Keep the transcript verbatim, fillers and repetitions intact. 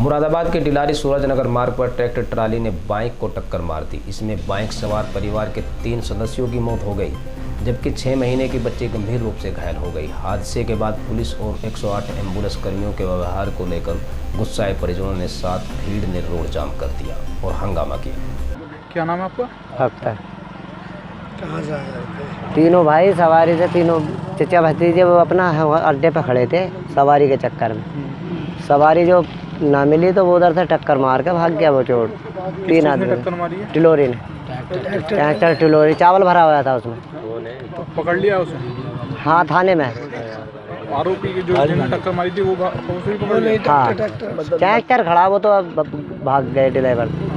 मुरादाबाद के डिलारी सूरजनगर मार्ग पर ट्रैक्टर ट्राली ने बाइक को टक्कर मार दी। इसमें बाइक सवार परिवार के तीन सदस्यों की मौत हो गई, जबकि छह महीने की बच्ची गंभीर रूप से घायल हो गई। हादसे के बाद पुलिस और एक सौ आठ एम्बुलेंस कर्मियों के व्यवहार को लेकर गुस्साए परिजनों ने साथ भीड़ ने रोड जाम कर दिया और हंगामा किया। क्या नाम है आपका? अख्तर। कहाँ जा रहे थे? तीनों भाई सवारी से, तीनों चचा भतीजे वो अपना अड्डे पे खड़े थे सवारी के चक्कर में। सवारी जो ना मिली तो वो उधर से टक्कर मार के भाग गया वो चोट। तीन आदमी टक्कर मारी है? टिलोरी ने, ट्रैक्टर टिलोरी, चावल भरा हुआ था उसमें। तो पकड़ लिया उसे? हाँ, थाने में। आरोपी की जो जिन्हें टक्कर मारी थी वो उसे भी पकड़ लिया? हाँ, ट्रैक्टर खड़ा, वो तो अब भाग गए ड्राइवर।